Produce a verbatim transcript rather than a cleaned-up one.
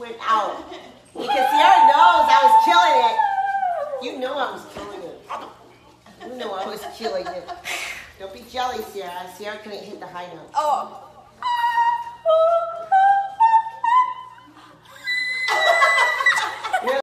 went out. Because Sierra knows I was killing it. You know I was killing it. You know I was killing it. Don't be jelly, Sierra. Sierra couldn't hit the high note. Oh.